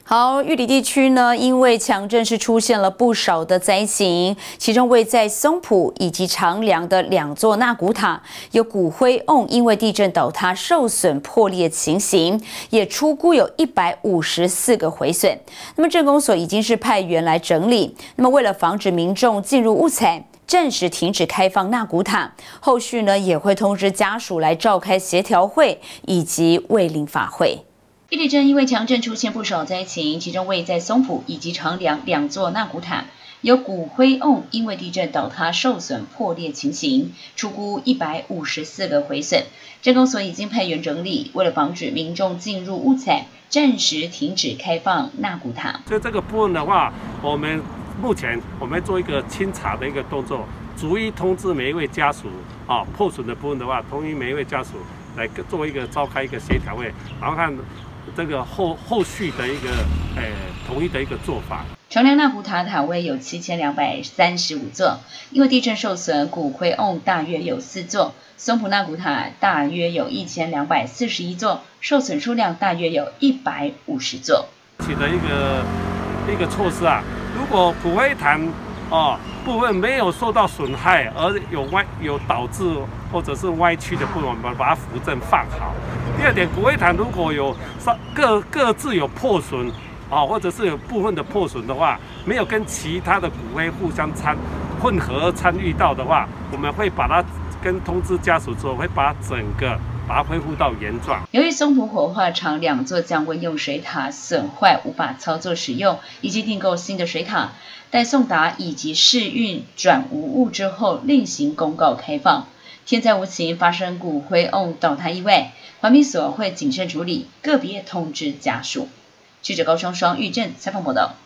好，玉里地区呢，因为强震是出现了不少的灾情，其中位在松浦以及长梁的2座纳古塔有骨灰瓮因为地震倒塌受损破裂情形，也初估有154个毁损。那么镇公所已经是派员来整理。那么为了防止民众进入误踩，暂时停止开放纳古塔，后续呢也会通知家属来召开协调会以及慰灵法会。玉里镇因为强震出现不少灾情，其中位在松浦以及长梁2座纳古塔有骨灰瓮因为地震倒塌受损破裂情形，初估154个毁损。镇公所已经派员整理，为了防止民众进入误踩，暂时停止开放纳古塔。 所以这个部分的话，目前我们做一个清查的一个动作，逐一通知每一位家属破损的部分的话，通知每一位家属来做一个召开一个协调会，然后看这个后续的一个统一的一个做法。 长梁纳古塔塔位有7235座，因为地震受损，骨灰瓮大约有4座。松浦纳古塔大约有1241座，受损数量大约有150座。 起的一个措施啊，如果骨灰坛部分没有受到损害，而有导致或者是歪曲的部分，我们把它扶正放好。第二点，骨灰坛如果有各自有破损或者是有部分的破损的话，没有跟其他的骨灰互相混合参与到的话，我们会把它跟通知家属之后，会把它恢复到原状。 由于松浦火化场2座降温用水塔损坏，无法操作使用，以及订购新的水塔，待送达以及试运转无误之后，另行公告开放。天灾无情，发生骨灰瓮倒塌意外，环民所会谨慎处理，个别通知家属。记者高双双、玉振采访报道。